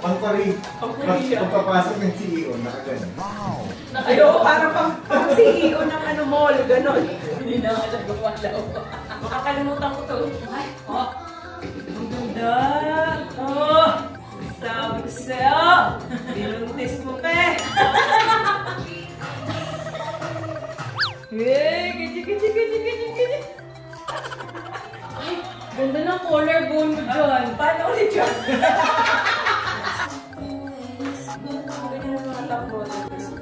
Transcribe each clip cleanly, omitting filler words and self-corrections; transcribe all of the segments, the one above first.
Ang Korea. Pagpapasok ng CEO, nakagano. Wow! Ayoko, parang pang CEO ng ano mall, gano'n. Hindi na ako nagumalaw. Makakalimutan ko to. Ay, oh. Ang ganda. Oh. Sabi ko sa'yo. Binuntis mo pa eh. Hey, ganyan. Ay, Ganda ng collarbone mo dyan. paano ulit yun? Ganyan ang mga top model.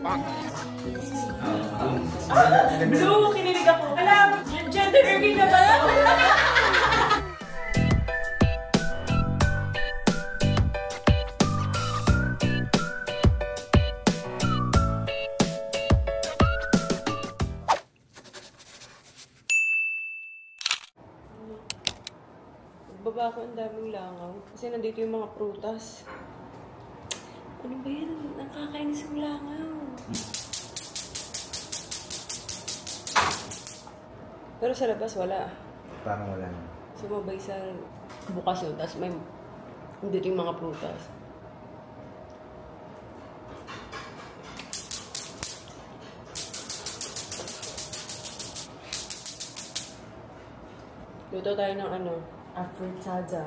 Blue, kinilig ako. Alam, gender reveal na ba? Baba ko, ang daming langaw. Kasi nandito yung mga prutas. Ano ba yan? Nakakainis yung langaw. Pero sa labas, wala. Parang wala na. Sumabay sa bukas yun. Tapos may nandito yung mga prutas. Luto tayo ng ano? Afritada.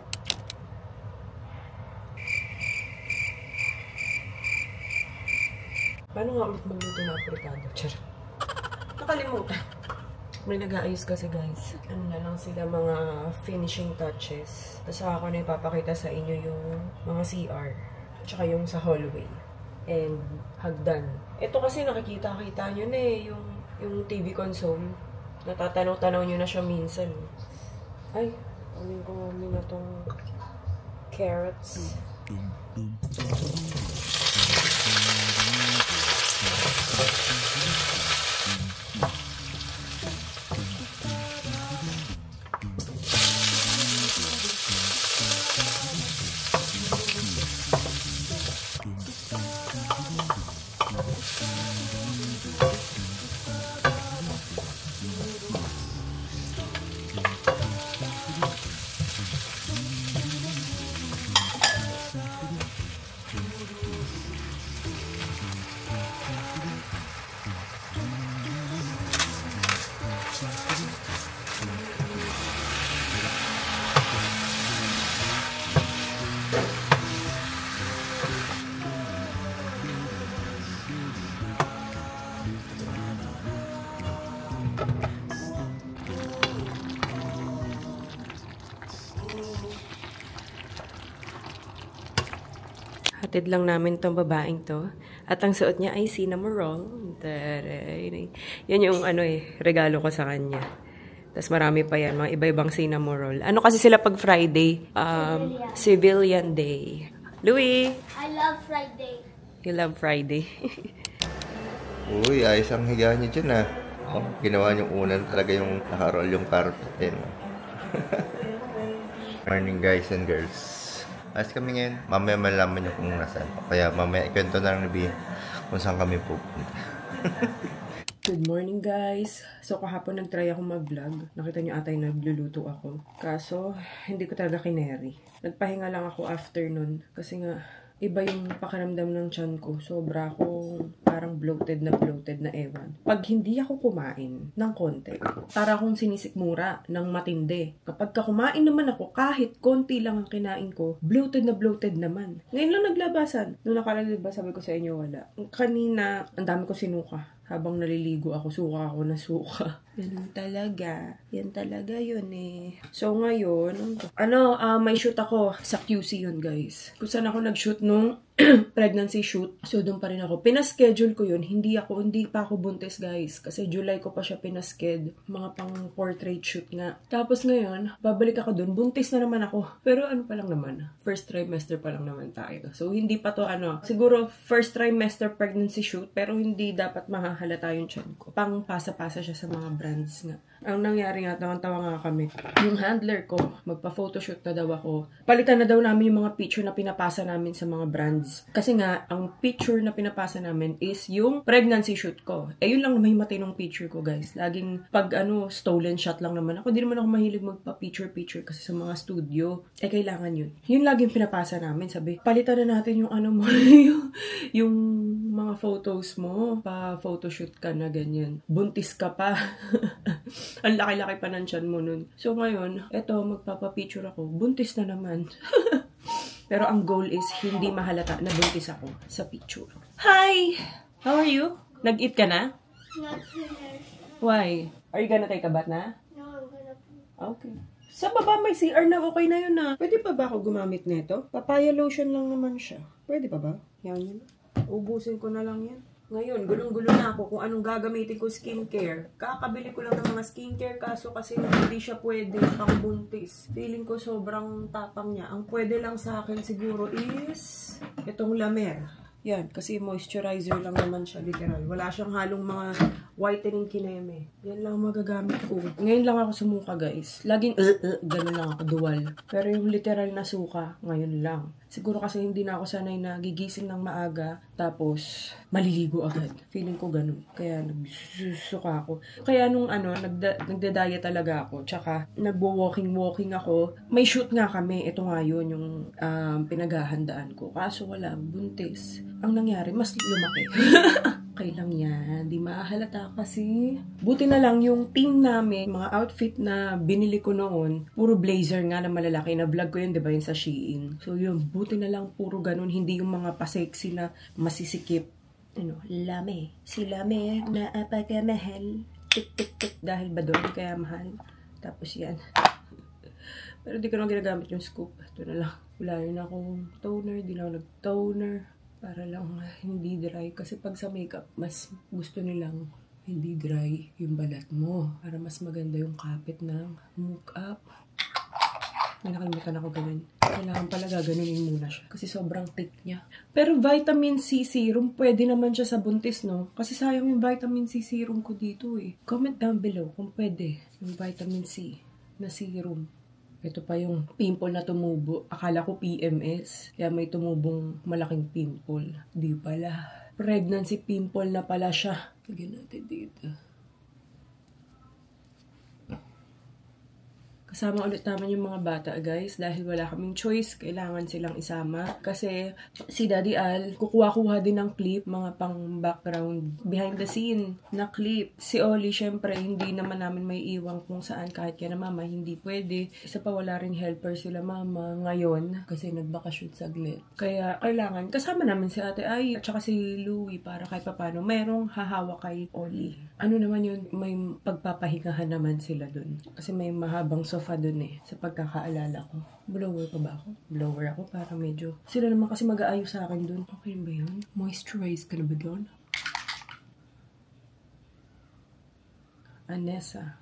Paano nga ulit magluto ng afritada? Charot. Nakalimutan. May nag-aayos kasi guys. Ano na lang sila mga finishing touches. Tapos ako na ipapakita sa inyo yung mga CR. Tsaka yung sa hallway. And hagdan. Ito kasi nakikita-kita nyo na eh. Yung TV console. Natatanaw-tanaw nyo na siya minsan. Ay, amin ko muna itong carrots. Hatid lang namin tong babaeng to. At ang suot niya ay cinnamon roll. Taray. Yan yung ano regalo ko sa kanya. Tapos marami pa yan, mga iba-ibang cinnamon roll. Ano kasi sila pag Friday? Civilian Day. Louie! I love Friday. You love Friday. Uy, ayos ang higa niyo dyan ah. Oh, ginawa niyong unan talaga yung naka-roll yung carpet din. Morning guys and girls. Ayos kami ngayon. Mamaya malaman niyo kung nasaan. Kaya mamaya ikwento na lang ni Bea kung saan kami pupunta. Good morning guys! So kahapon nag-try ako mag-vlog. Nakita niyo ata yung nagluluto ako. Kaso hindi ko talaga kineri. Nagpahinga lang ako after nun. Kasi nga iba yung pakiramdam ng tiyan ko. Sobra akong parang bloated na ewan. Pag hindi ako kumain ng konti, para akong sinisikmura ng matindi. Kapag kumain naman ako, kahit konti lang ang kinain ko, bloated naman. Ngayon lang naglabasan. Noong nakaraan, diba, sabi ko sa inyo, wala. Kanina, ang dami ko sinuka. Habang naliligo ako, suka ako na suka. Yan talaga yun eh. So ngayon, may shoot ako sa QC yun guys. Kung saan ako nag-shoot nung pregnancy shoot. So doon pa rin ako. Pinaschedule ko yun. Hindi pa ako buntis guys. Kasi July ko pa siya pinaschedule. Mga pang portrait shoot nga. Tapos ngayon, babalik ako doon. Buntis na naman ako. Pero ano pa lang naman. First trimester pa lang naman tayo. So hindi pa to siguro first trimester pregnancy shoot. Pero hindi dapat mahahalata yung tiyan ko. Pang pasa-pasa siya sa mga brands nga. Ang nangyari nga, tawa nga kami. Yung handler ko, magpa-photoshoot na daw ako. Palitan na daw namin yung mga picture na pinapasa namin sa mga brands. Kasi nga, ang picture na pinapasa namin is yung pregnancy shoot ko. Yun lang naman yung matinong picture ko, guys. Laging pag stolen shot lang naman ako. Di naman ako mahilig magpa-picture-picture kasi sa mga studio. Kailangan yun. Yun laging pinapasa namin. Sabi, palitan na natin yung mo, yung mga photos mo. Pa-photoshoot ka na ganyan. Buntis ka pa. Ang laki-laki pa ng tiyan mo nun. So ngayon, eto, magpapapicture ako. Buntis na naman. Pero ang goal is hindi mahalata na buntis ako sa picture. Hi! How are you? Nag-eat ka na? Not finished. Why? Are you gonna take a bath na? No, I'm gonna poop. Okay. Sa baba may CR na, okay na yun na. Pwede pa ba ako gumamit nito? Papaya lotion lang naman siya. Pwede pa ba? Yan. Ubusin ko na lang yan. Ngayon, gulong-gulo na ako kung anong gagamitin ko skincare. Kakabili ko lang ng mga skincare kaso kasi hindi siya pwede pang buntis. Feeling ko sobrang tapang niya. Ang pwede lang sa akin siguro is itong La Mer. Yan, kasi moisturizer lang naman siya, literal. Wala siyang halong mga whitening kineme. Yan lang magagamit ko. Ngayon lang ako sumuka, guys. Laging, ganun lang ako, dual. Pero yung literal na suka, ngayon lang. Siguro kasi hindi na ako sanay na gigising ng maaga, tapos maliligo agad. Feeling ko ganun. Kaya nagsusuka ako. Kaya nung nagda-diet talaga ako, tsaka nagwo-walking ako. May shoot nga kami. Ito nga yun, yung pinaghahandaan ko. Kaso wala, buntis. Ang nangyari, mas lumaki. Okay lang yan. Di mahalata kasi. Buti na lang yung team namin, mga outfit na binili ko noon, puro blazer nga na malalaki. Na vlog ko yun, di ba, yun sa Shein. So yun, buti na lang puro ganun. Hindi yung mga pa-sexy na masisikip. Lame. Si Lame na apagmahal. Tik-tik-tik. Dahil ba doon kaya mahal? Tapos yan. Pero di ko na ginagamit yung scoop. Ito na lang. Wala yun akong toner. Di na ako nag-toner. Para lang hindi dry. Kasi pag sa makeup, mas gusto nilang hindi dry yung balat mo. Para mas maganda yung kapit ng makeup. May nakalimutan ako ganun. Kailangan pala gaganunin muna siya. Kasi sobrang thick niya. Pero vitamin C serum, pwede naman siya sa buntis, no? Kasi sayang yung vitamin C serum ko dito eh. Comment down below kung pwede yung vitamin C na serum. Ito pa yung pimple na tumubo. Akala ko PMS. Kaya may tumubong malaking pimple. Di pala. Pregnancy pimple na pala siya. Lagyan natin dito. Kasama ulit naman yung mga bata, guys. Dahil wala kaming choice, kailangan silang isama. Kasi si Daddy Al, kukuha-kuha din ng clip, mga pang background, behind the scene na clip. Si Oli, syempre, hindi naman namin may iwang kung saan kahit kaya na mama, hindi pwede. Isa pa wala ring helper sila mama ngayon kasi nagbakasyon saglit. Kaya kailangan, kasama namin si Ate Ay at saka si Louie para kahit papano merong hahawa kay Oli. Ano naman yun, may pagpapahingahan naman sila dun. Kasi may mahabang sofa dun eh, sa pagkakaalala ko. Blower pa ba ako? Blower ako para medyo... Sila naman kasi mag-aayos sa akin dun. Okay ba yun? Moisturize ka na ba dun? Anessa.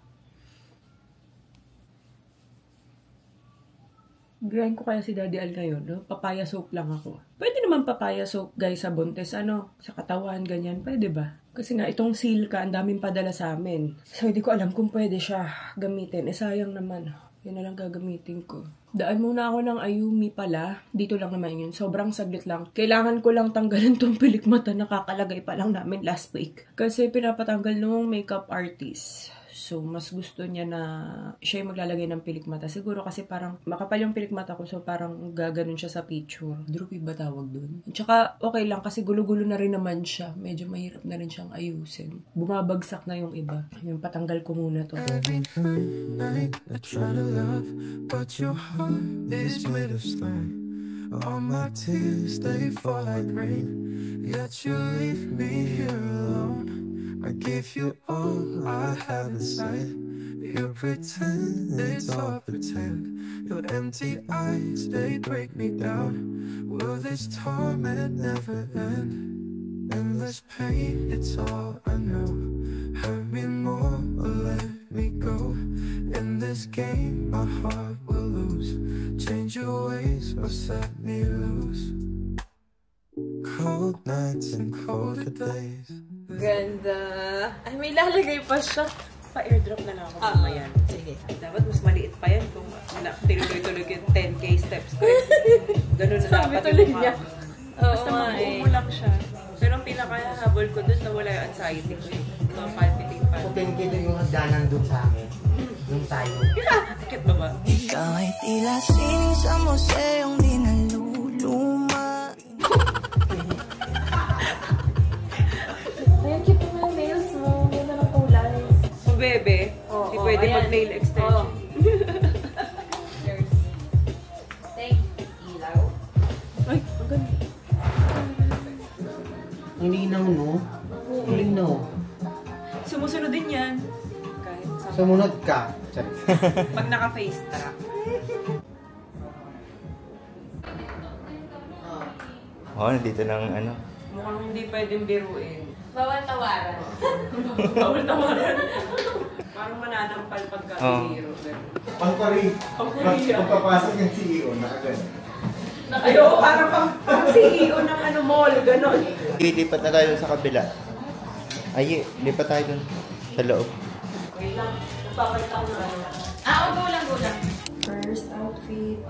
Grind ko kaya si Daddy Al ngayon, no? Papaya soap lang ako. Pwede naman papaya soap, guys, sa buntis. Sa katawan, ganyan. Pwede ba? Kasi nga, itong Silka, ang daming padala sa amin. So, hindi ko alam kung pwede siya gamitin. Sayang naman. Yan na lang gagamitin ko. Daan muna ako ng Ayumi pala. Dito lang naman yun. Sobrang saglit lang. Kailangan ko lang tanggalin tong pilikmata na kakalagay pa lang namin last week. Kasi pinapatanggal nung makeup artist. So, mas gusto niya na siya yung maglalagay ng pilikmata. Siguro kasi parang makapal yung pilikmata ko. So, parang gaganon siya sa picture. Droopy ba tawag dun? Tsaka, okay lang kasi gulo-gulo na rin naman siya. Medyo mahirap na rin siyang ayusin. Bumabagsak na yung iba. Yung patanggal ko muna to. Every night I try to love, but your heart is made of slime. All my tears, they fall like rain. Yet you leave me here alone. I give you all I have inside. You pretend it's all pretend. Your empty eyes, they break me down. Will this torment never end? Endless pain, it's all I know. Hurt me more or let me go. In this game, my heart will lose. Change your ways or set me loose. Cold nights and colder days. Ganda. Ay, may lalagay pa siya. Pa-airdrop na lang ako mamaya. Sige. Dapat mas maliit pa yan kung tinuloy-tuloy yung 10K steps ko. Ganun na dapat yung mukha. Basta mag-uulak siya. Pero ang pinaka-habol ko dun, nawala yung anxiety ko eh. Palpiting pa. Puting-kito yung hagdanan dun sa akin. Nung tayo. Sakit ba ba? Ikaw ay tila sining sa museong di naluluma. Ay, cute mo yung nails mo. Ganda ng kulay. Kung bebe, hindi pwede mag-nail extension. Thank you, ilaw. Ay, ang ganda. Ang linaw, no? Ang linaw. Sumusunod din yan. Kahit sa... Sumunod ka. Sorry. Pag naka-face track. Oh, nandito ng ano. Mukhang hindi pwedeng biruin. Bawal tawaran. Bawal tawaran. Parang mananampal pagka biro. Pangpari. Pagpapasok yung CEO, nakagano. Ayoko, parang pang CEO ng ano mall, gano'n. Lipat na tayo sa kabila. Ay, lipat tayo dun. Sa loob. Okay lang. Nagpapalit ako na ano. Go lang. First outfit.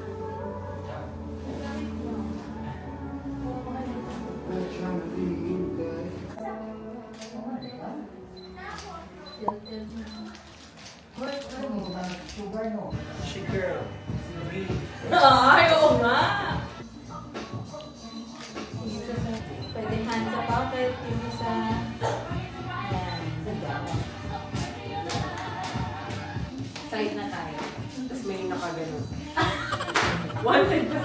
She girl. Ay, oo nga. Pwede hands sa pocket, yung isa. Ayan. Side na tayo. Tapos may nakaganon. Wanted ba?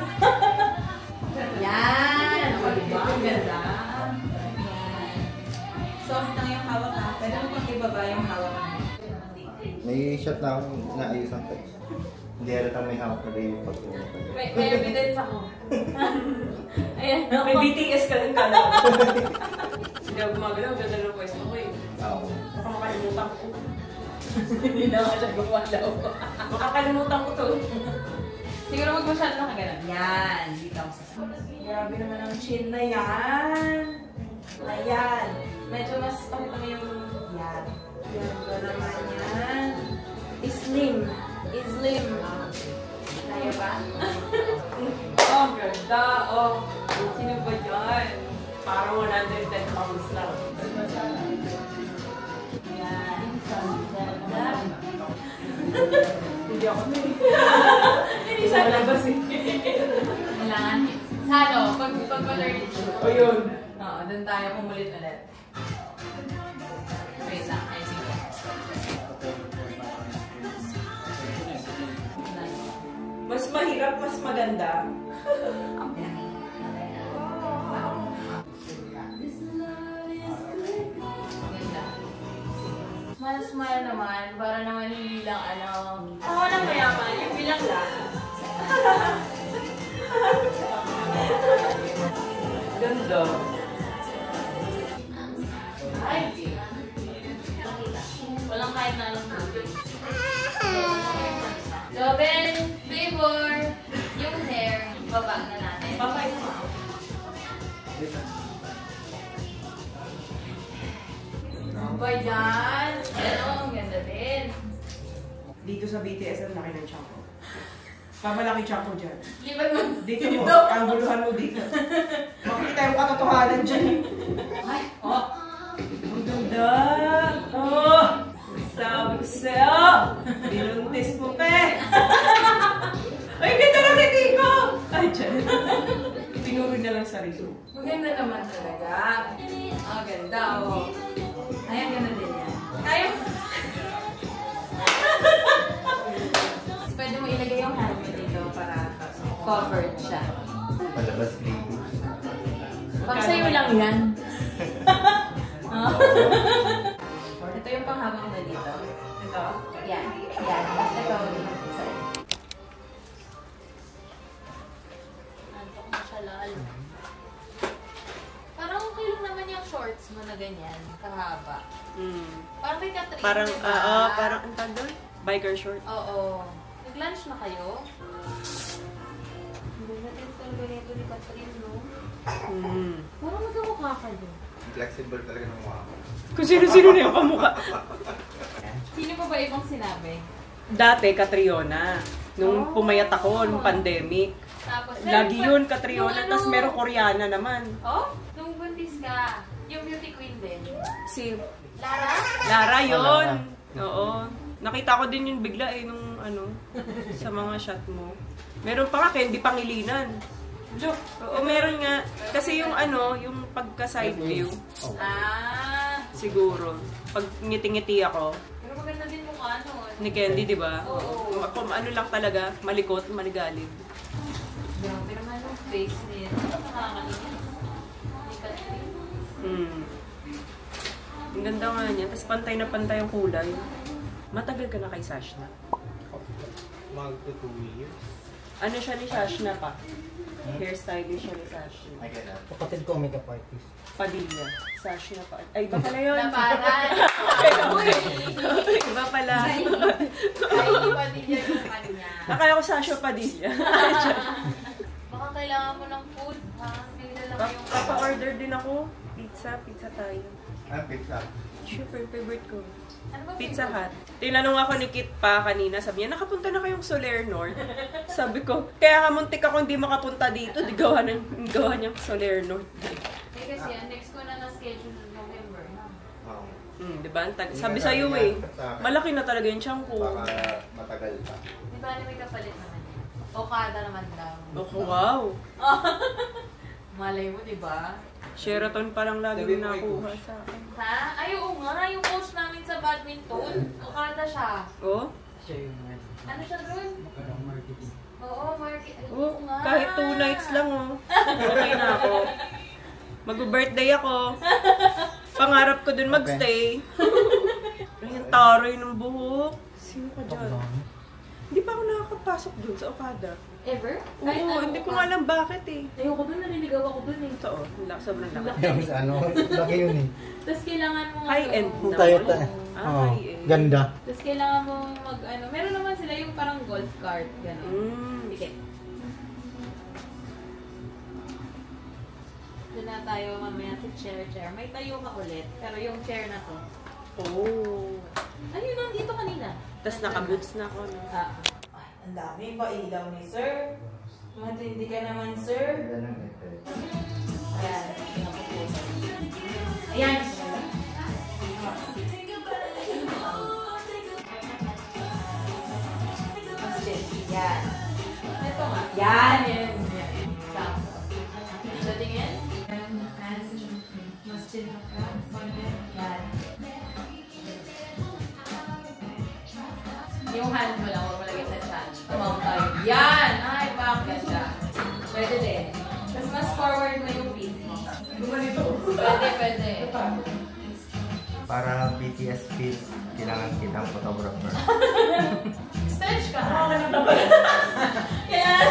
Yan! O, diba? Ang ganda. Yan. Soft lang yung hawak ha. Pwede mo pang ibaba yung hawak mo. May shot na akong naayusan ko. Hindi halatang may hawak na rin yung pag-uwi. May evidence ako. Ayan. May BTS ka lang kala. Hindi ako gumagalaw. Ganda ng pwesto ko eh. Oo. Baka makalimutan ko. Hindi na nga siya gumalaw. Makakalimutan ko to. Siguro mag-masyado na ka ganun. Yan. Dito ako sa grabe naman ang chin na yan. Ayan. Medyo mas pakita mo yung yan. Yan ko naman yan. Slim. Slim. Kaya ba? Oh, ganda. Oh. Sino ba dyan? Parang 110 pounds lang. Yan. Ganda. Hindi ako Hindi siya labas eh. Kailangan. Sa ano, pag-learn shoot. O yun. Oo, doon tayo kumulit ulit. Wait lang, I see. Mas mahirap, mas maganda. Smile naman, para naman hindi lang ano. Ako lang mayaman, yung bilang lang. Ganda. Ay, walang kahit na anong tubig. Joben, favor, yung hair, baba na natin. Papay. Ano ba yan? Ano, ang ganda din. Dito sa BTS ang laki ng tiyan ko. Pamalaki tiyan ko dyan. Lipat mo. Dito mo, ang guluhan mo dito. Makikita yung katotohanan dyan. Ay, Oh, ang ganda. Oh, sabi ko sa'yo. Binuntis mo, pe. Ay, ganda ng hindi ko. Ay, dyan. Pinuro niya lang sarili. maganda naman talaga. Ang ganda, oh. Ay, ang ganda din yan. Kaya. Pwede mo ilagay yung hand mo dito para covered siya. Palabas baby. Pag sa'yo lang yan. Oh. Ito yung panghabang na dito. Ito. Yan. Yan. Tapos ito dito. Antok na siya lalo. Parang okay lang naman yung shorts mo na ganyan. Kahaba. Parang may Katrina, Parang, diba? parang, ang tawag doon? Biker short. Oo. Nag-lunch na kayo? Hindi natin talaga nito ni Catherine, no? Parang magkamukha ka doon. Flexible talaga ng mukha ko. Kung sino-sino na yung kamukha. Sino pa ba ibang sinabi? Dati, Catriona. Nung pumayat ako, nung pandemic. Tapos, Lagi yun, Catriona. Tapos meron Koreana naman. Oh? Nung buntis ka, yung beauty queen din. Si Lara? Lara yun. Oo. Nakita ko din yun bigla eh, nung sa mga shot mo. Meron pa nga, Candy Pangilinan. Joke. Oo, meron nga. Kasi yung yung pagka-side view. Ah. Siguro. Pag ngiti-ngiti ako, Pero maganda din mukha nun. ni Candy, di ba? Oo. Kung ano lang talaga, malikot, maligalig. Grabe naman yung face niya. Nakakalimutan. Hindi ka Ang ganda nga niya. Tapos pantay na pantay ang kulay. Matagal ka na kay Sashna. Magto 2 years. Ano siya ni Sashna pa? Hairstylist siya ni Sashna. Ay, gano'n. Kapatid ko, makeup artist. Padilla. Sashna pa. Ay, iba pala yun. Naparan. Iba pala. Ay, iba din yan yung kanya. Akala ko Sasha Padilla. Baka kailangan mo ng food, ha? Bigla lang yung... Papa-order din ako. Pizza tayo. Ah, pizza. Super favorite ko. Ano ba Pizza Hut. Tinanong ako ni Kit pa kanina, sabi niya, nakapunta na kayong Soler North? Sabi ko, kaya nga muntik ako hindi makapunta dito, di gawa niyang Soler North. Eh kasi, next ko na na-schedule November. Oo. Diba? Sabi sa'yo eh, malaki na talaga yung tiyan ko. Baka matagal pa. Di ba may kapalit naman yan? Okada naman daw. Oh, wow! Malay mo, di ba? Sheraton pa lang lagi Sabi yung mo, nakuha sa akin. Ha? Ay, oo nga. Yung coach namin sa badminton. Okada siya. Oh? Siya yung Ano siya dun? marketing. Oo, market. Ay, Oh, oo nga. kahit 2 nights lang oh. Okay na ako. Mag-birthday ako. Pangarap ko dun magstay. Ay, ang taray ng buhok. Sino ka dyan? Hindi pa ako nakakapasok dun sa Okada. Ever? Oo, hindi ko nga alam bakit eh. Ayoko dun, naliligaw ako dun eh. Totoo, sobrang laki. Yung sa laki yun eh. Tapos kailangan mo High-end Yung naman. Toyota. High-end. Ganda. Tapos kailangan mo meron naman sila yung parang golf cart, gano'n. Sige. Doon na tayo mamaya sa chair. May tayo ka ulit, pero yung chair na to. Oh. Ano yun, nandito kanina? Tapos naka-boots na ako. No? Ay, ang dami pa ilaw ni sir. Matindi ka naman, sir. Ganun eh. Ayan, pinapupusan. Ayan. Yan. Ito nga. Yan. Sakto. So, tingin. Mas chin up ka. Yan. Yung hand mo lang, huwag mo lagay sa chan. Tumawag tayo. Yan! Ay, bakit siya? Pwede din. Tapos mas forward mo yung feet mo. Pwede. Para BTS fit, kailangan kitang photographer. Stretch ka. Kaya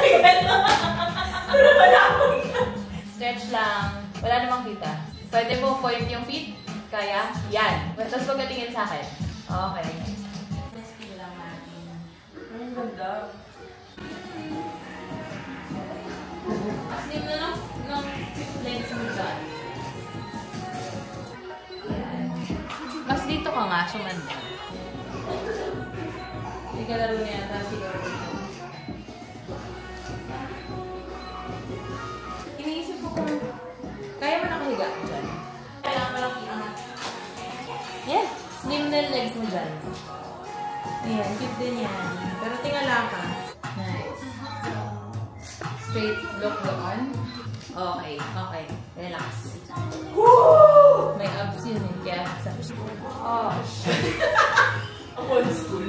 stretch lang. Wala namang kita. Pwede mo point yung feet. Kaya? Yan. Tapos pagkatingin sa akin. Okay. Ang ganda. Slim na ng legs mo dyan. Yan. Mas dito ka nga, sumanda. Hindi ka laro niya yata siguro. Iniisip ko kung kaya mo nakahiga dyan. Kailangan mo lang iangat. Yes! Slim na yung legs mo dyan. Ayan, cute din yan. Pero tingala ka. Nice. Straight look doon. Okay. Relax. Woo! May abs yun eh. Kaya oh, shit. Old school.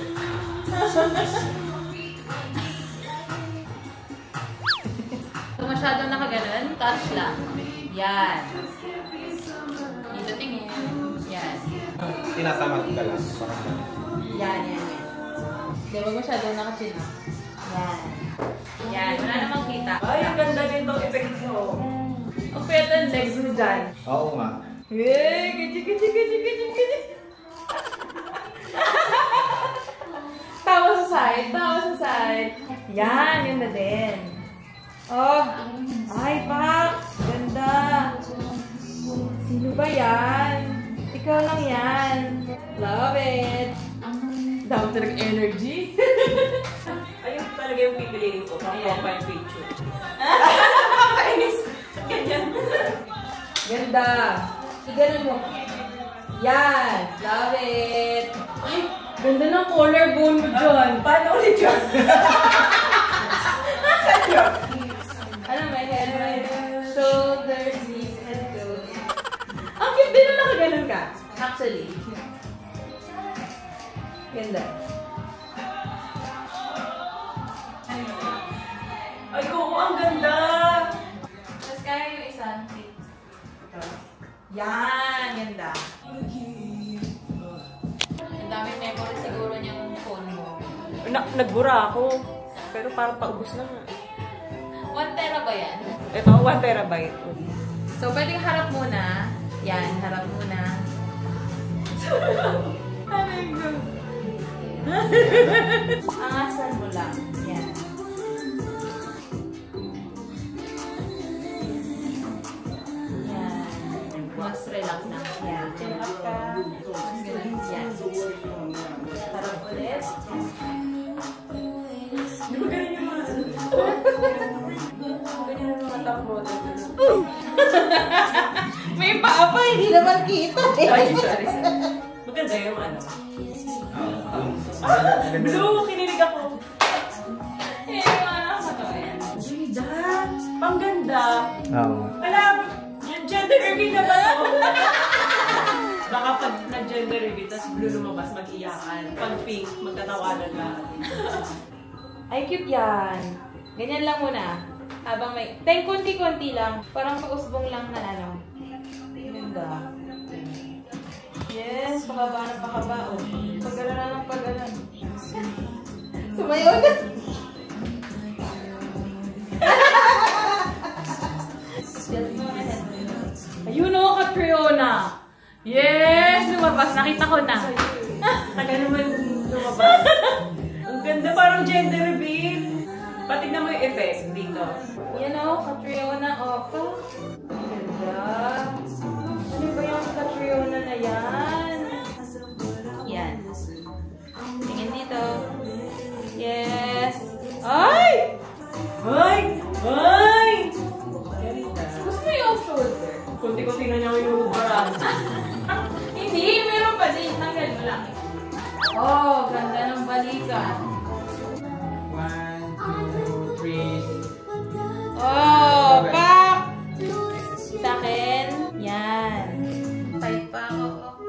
Kung masyadong nakaganon, touch lang. Yan. Dito tingin. Yan. Tinatamad ka lang. Yan. Di ba masyadong nakachin? Yan. Wala namang kita. Ay, ang ganda nito effects mo. Ang pwede ang legs mo dyan. Oo nga. Hey, gaji. Tawa sa side. Yan, yun na din. Oh, ay, pak! ba yan? Ikaw lang yan. Love it. Dami talagang energy. Ayun talaga yung pipiliin ko. Pang profile picture. Kainis. Ganyan. Ganda. Iganon mo. Yan. Love it. Ay, ganda ng collarbone mo dyan. Paano ulit yun? Nasaan yun? Ano may head, shoulders, knees, and toes. Ang cute din na nakaganon ka. Actually. Ganda. Ay, oo, ang ganda! Tapos kaya yung isa. Yan, ganda. Ang daming memory siguro niyang phone mo. Nagbura ako. Pero parang paubos na nga. 1 tera ba yan? Ito, 1 terabyte. So, pwedeng harap muna. Yan, harap muna. Angasan mo lang. Yan. Yan. Mas relax na. Yan. Chin up ka. Mas ganun. Yan. Harap ulit. Di ba ganyan yung mga ganyan yung mga top model? May paa pa, hindi naman kita. Ay, sorry. Maganda yung ano. Blue! Kinilig ako. Eh, ano sa to? Ayan. Ganda! Pangganda! Oo. Alam! Gender reveal na ba ito? Baka pag nag-gender reveal, tapos blue lumabas, mag-iyakan. Pag pink, magtatawanan lahat. Ay, cute yan. Ganyan lang muna. Habang may... Teng, konti-konti lang. Parang pausbong lang na ano. Ganda. Yes, pakaba na pakaba. Oh. Pagala na ng pagala. Sumayaw na. Just go ahead. Ayun o, Catriona! Yes! Lumabas, nakita ko na. Taga naman lumabas. Ang ganda, parang gender reveal. Patignan mo yung effect dito. Yan o, Catriona Opa. Ganda. Ano ba yung Catriona na yan? Yan. Tingin dito. Yes. Ay! Ay! Ay! Gusto mo yung shoulder? Kunti-kunti na niya yung barang. Hindi, meron pa din. Tanggal mo lang. Oh, ganda ng balikan. 1, 2, 3. Oh, pak! Sa akin, yan. Tight pa ako.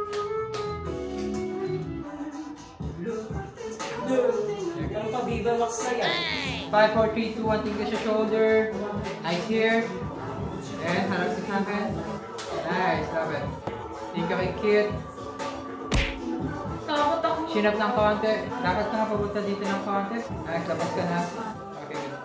Ang pa-Viva Max na yan. 5, 4, 3, 2, 1. Tingnan sa shoulder. Eyes here. And harap sa camera. Nice, love it. Tingnan ka may cute. Takot ako. Chin up ng konti. Lakad ka nga papunta dito ng konti. Nice, labas ka na. Okay, good.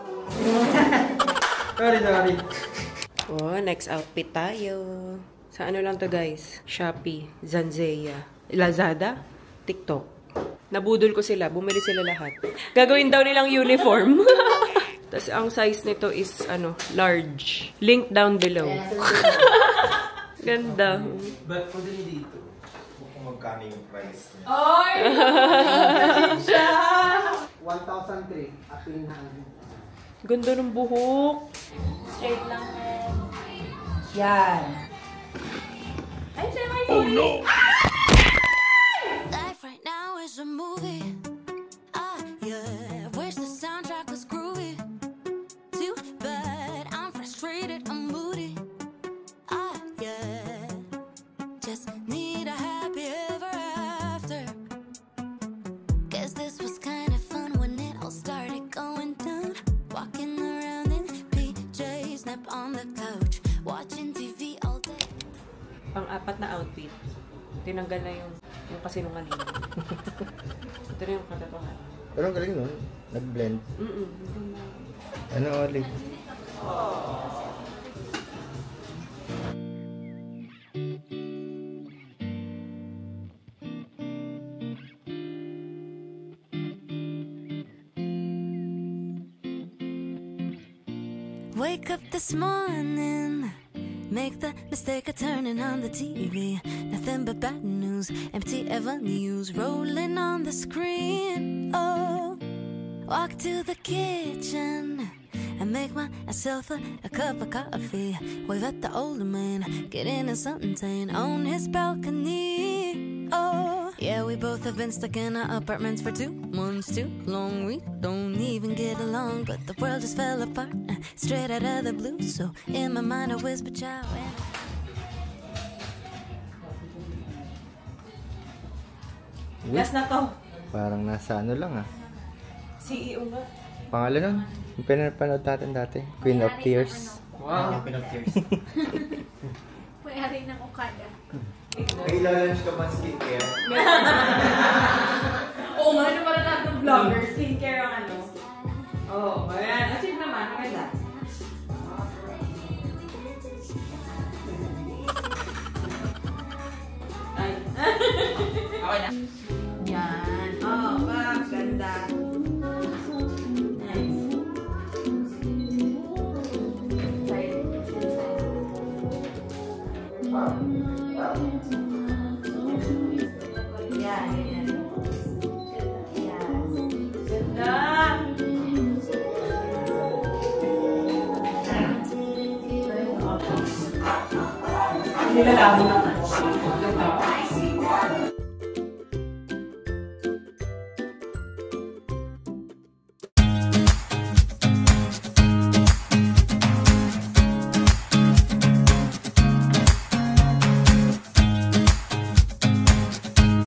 Sorry. Oh, next outfit tayo. Sa ano lang to guys? Shopee, Zanzeya, Lazada, TikTok. Nabudol ko sila. Bumili sila lahat. Gagawin daw nilang uniform. Tapos ang size nito is ano, large. Link down below. Ganda. But kung din dito, kung magkano yung price niya. Ay! siya! 1,003. Appealing na. Ganda ng buhok. Straight lang yan. Yan. Ay, siya may sorry. No! Life right now is a movie. Yeah. Wish the soundtrack was groovy. Too bad I'm frustrated, I'm moody. Yeah. Just need a happy ever after. Guess this was kind of fun when it all started going down. Walking around in PJs, nap on the couch, watching TV all day. Pang-apat na outfit. Tinanggal na yung kasinungalingan. Ito na yung katotohanan. Pero ang galing nun. Nag-blend. Ano ulit? Wake up this morning, make the mistake of turning on the TV. Nothing but bad news, empty avenues rolling on the screen. Oh, walk to the kitchen and make myself a cup of coffee. Wave at the older man, get in a suntan on his balcony. Oh, yeah, we both have been stuck in our apartments for 2 months too long. We don't even get along, but the world just fell apart straight out of the blue. So in my mind I whisper ciao. Last na to. Parang nasa ano lang ah. CEO nga. Pangalan nun? Yung pinapanood natin dati. Queen of Tears. Wow, Queen of Tears. May-ari ng Okada. May ilalunch ka man skincare? Oo nga, ano pala lahat ng vlogger, skincare ang ano. Oo, ayan. Achieve naman, maganda. Ay. Okay na. Yan. Oo, maganda. Nice. Yan, ganyan. Yan. Ganda! Nilalabo naman.